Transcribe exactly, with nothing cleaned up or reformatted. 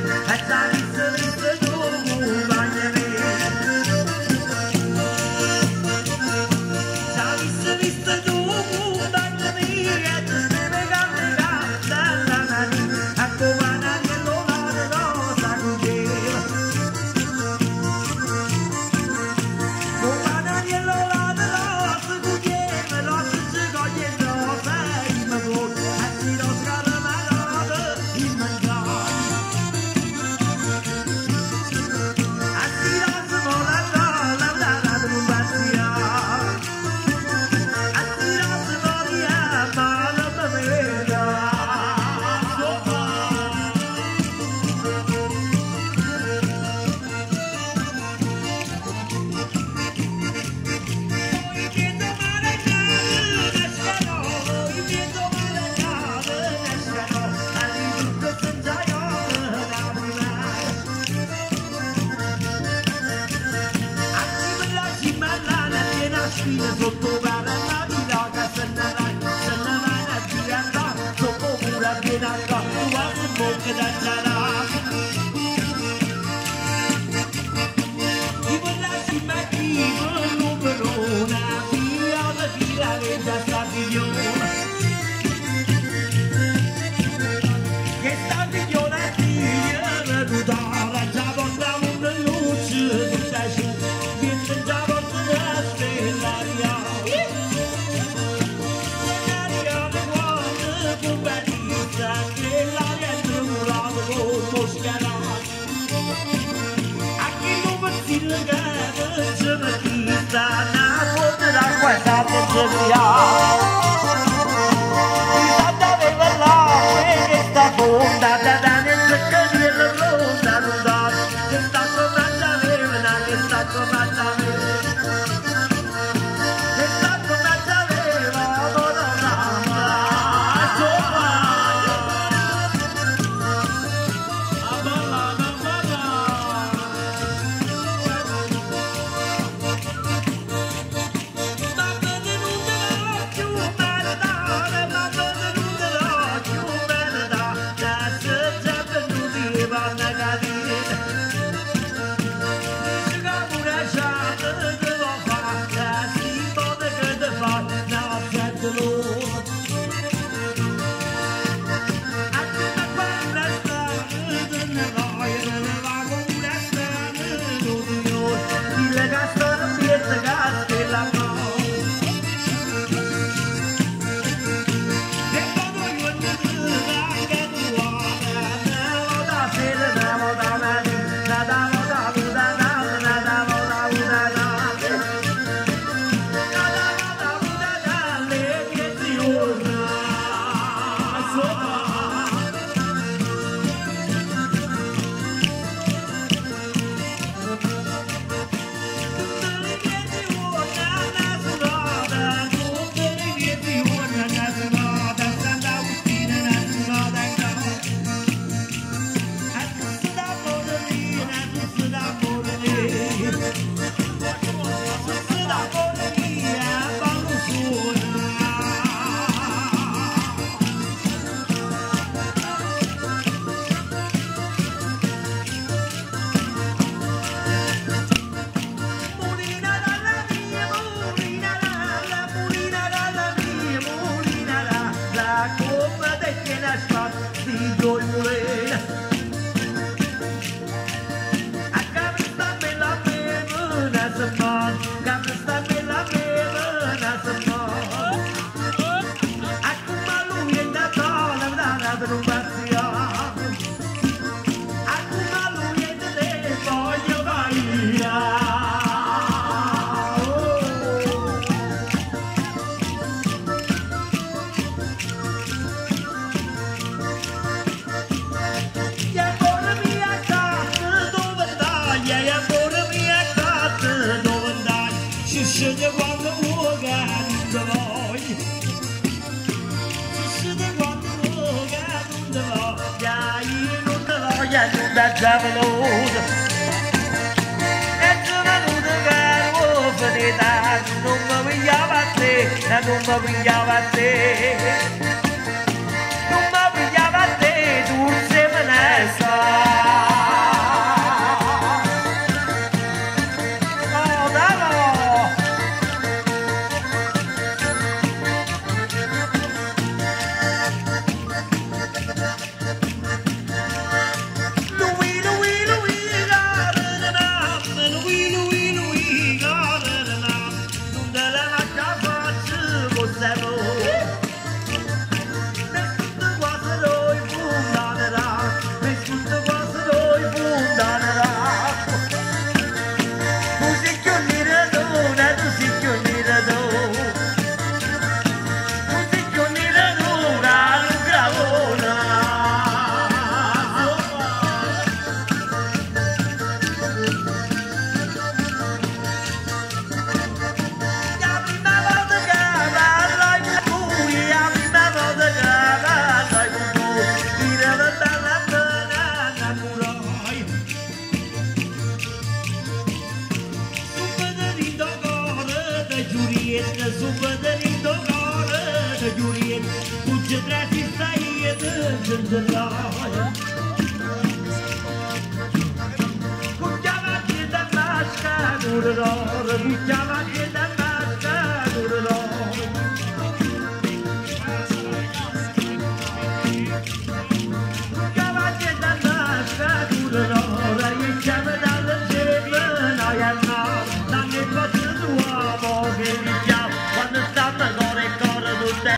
Sotto la vita che se ne va, se ne va a girare, sotto pure viene a capo, guarda un po' che da girare. Chi vuole lasci ma chi vuole numero una, via da via che già sta figliona. Che sta figliona figlia da tutara, già portava una luce di pesce, viene già portata una stella. Questa pezzeria Santa aveva l'acqua che sta fonda da dare il secco di la ronda ronda che sta comanda aveva che sta comanda aveva che sta comanda aveva morona sopra abala da giavalosa e giovanosa caro veneta non mi pigliava a te non mi pigliava a te non mi pigliava a te dulce manessa Giuriene subădărit o gară, că Giuriene cu ce trebuie să ie de gândăraie. Cu ceava ce de nașca durără, cu ceava ce de nașca durără. Cu ceava ce de nașca durără, e ceava de ală ce vână, iar n-am, n-am ne poate nu am o gândit.